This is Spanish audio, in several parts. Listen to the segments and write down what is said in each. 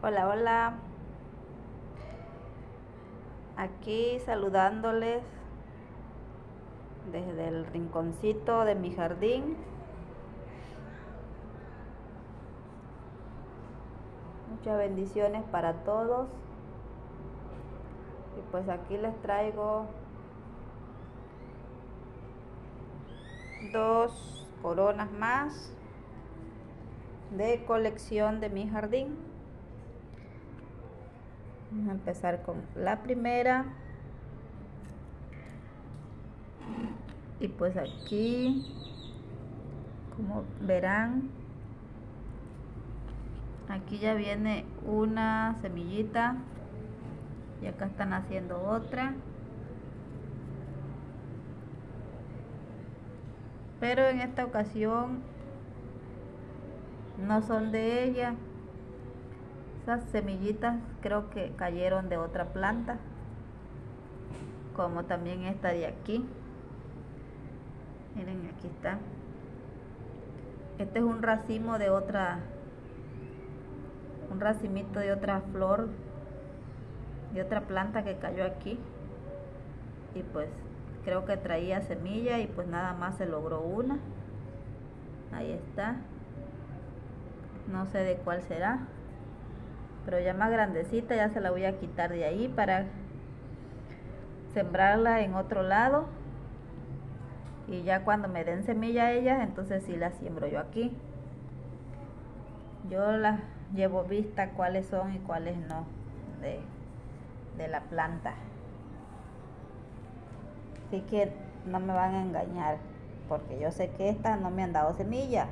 Hola, hola. Aquí saludándoles desde el rinconcito de mi jardín. Muchas bendiciones para todos. Y pues aquí les traigo dos coronas más de colección de mi jardín. Vamos a empezar con la primera. Y pues aquí, como verán, aquí ya viene una semillita y acá están haciendo otra, pero en esta ocasión no son de ella. Esas semillitas creo que cayeron de otra planta, como también esta de aquí. Miren, aquí está. Este es un racimo de otra, un racimito de otra flor, de otra planta que cayó aquí. Y pues creo que traía semilla y pues nada más se logró una. Ahí está. No sé de cuál será, pero ya más grandecita ya se la voy a quitar de ahí para sembrarla en otro lado. Y ya cuando me den semilla a ellas, entonces sí las siembro yo aquí. Yo las llevo vista cuáles son y cuáles no de la planta. Así que no me van a engañar, porque yo sé que estas no me han dado semilla.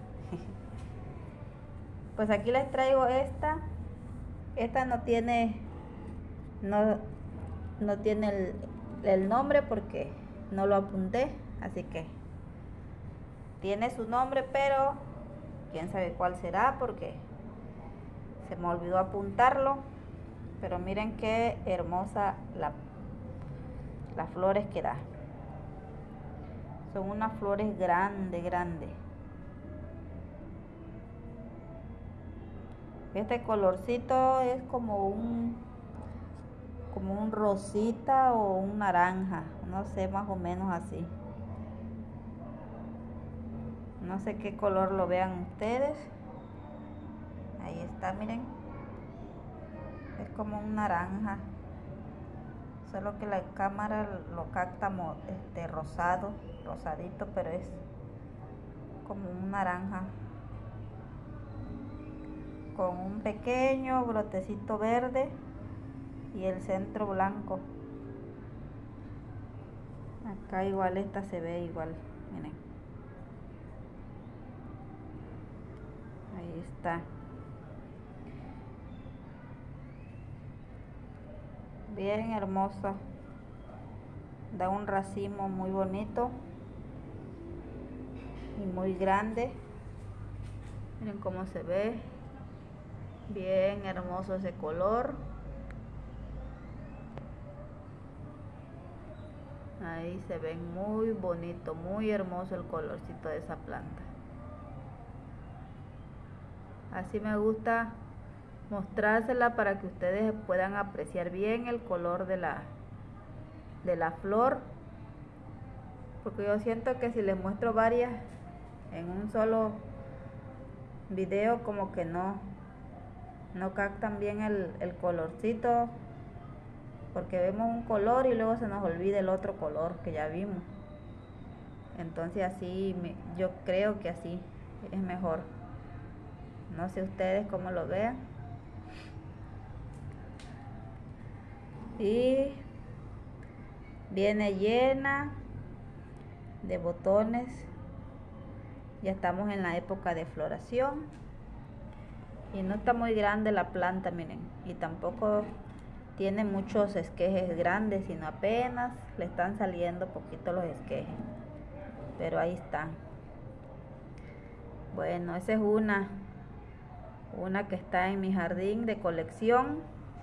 Pues aquí les traigo esta. Esta no tiene no tiene el nombre porque no lo apunté, así que tiene su nombre, pero quién sabe cuál será porque se me olvidó apuntarlo. Pero miren qué hermosa las flores que da. Son unas flores grandes. Este colorcito es como un rosita o un naranja, no sé, más o menos así. No sé qué color lo vean ustedes. Ahí está, miren. Es como un naranja. Solo que la cámara lo capta rosadito, pero es como un naranja. Con un pequeño brotecito verde y el centro blanco. Acá igual esta se ve igual, miren. Ahí está. Bien hermosa. Da un racimo muy bonito y muy grande. Miren cómo se ve. Bien hermoso ese color. Ahí se ven muy bonito, muy hermoso el colorcito de esa planta. Así me gusta mostrársela para que ustedes puedan apreciar bien el color de la flor, porque yo siento que si les muestro varias en un solo video como que no captan bien el colorcito, porque vemos un color y luego se nos olvida el otro color que ya vimos. Entonces así yo creo que así es mejor. No sé ustedes cómo lo vean. Y viene llena de botones. Ya estamos en la época de floración. Y no está muy grande la planta, miren. Y tampoco tiene muchos esquejes grandes, sino apenas le están saliendo poquito los esquejes. Pero ahí están. Bueno, esa es una que está en mi jardín de colección.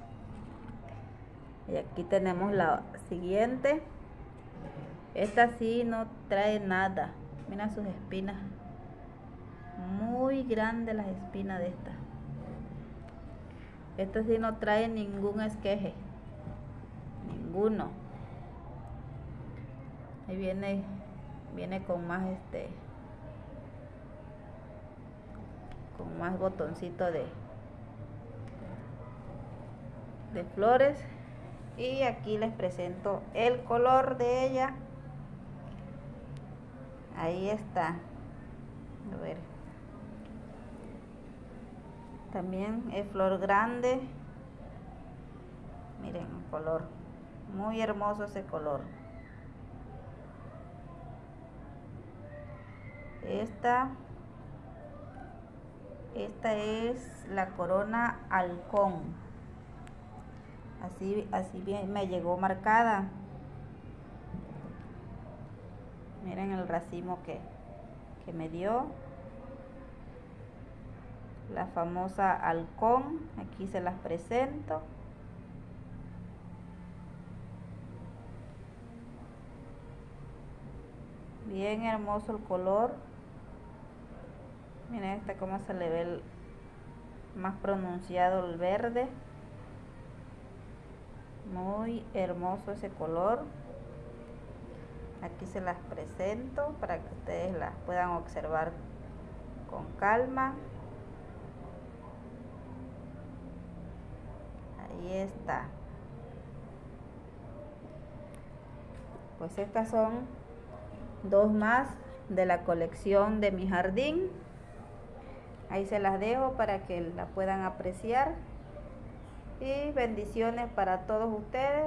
Y aquí tenemos la siguiente. Esta sí no trae nada. Mira sus espinas. Muy grandes las espinas de esta. Este sí no trae ningún esqueje, ninguno. Ahí viene con más con más botoncito de flores. Y aquí les presento el color de ella. Ahí está. A ver. También es flor grande. Miren el color. Muy hermoso ese color. Esta es la corona halcón. Así bien me llegó marcada. Miren el racimo que me dio. La famosa halcón. Aquí se las presento. Bien hermoso el color. Miren cómo se le ve más pronunciado el verde. Muy hermoso ese color. Aquí se las presento para que ustedes las puedan observar con calma. Ahí está. Pues estas son dos más de la colección de mi jardín. Ahí se las dejo para que la puedan apreciar. Y bendiciones para todos ustedes.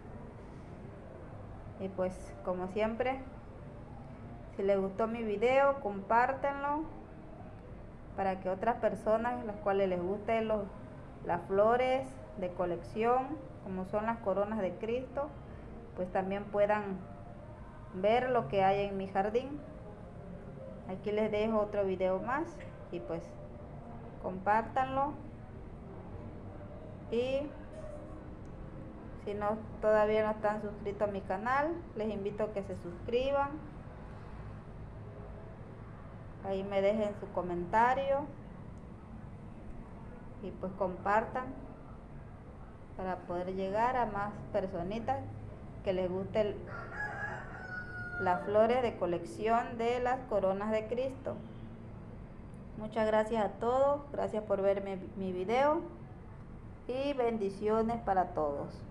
Y pues como siempre, si les gustó mi video, compártanlo para que otras personas, las cuales les gusten las flores de colección, como son las coronas de Cristo, pues también puedan ver lo que hay en mi jardín. Aquí les dejo otro video más y pues compártanlo. Y si todavía no están suscritos a mi canal, les invito a que se suscriban. Ahí me dejen su comentario y pues compartan para poder llegar a más personitas que les guste las flores de colección de las coronas de Cristo. Muchas gracias a todos, gracias por ver mi video y bendiciones para todos.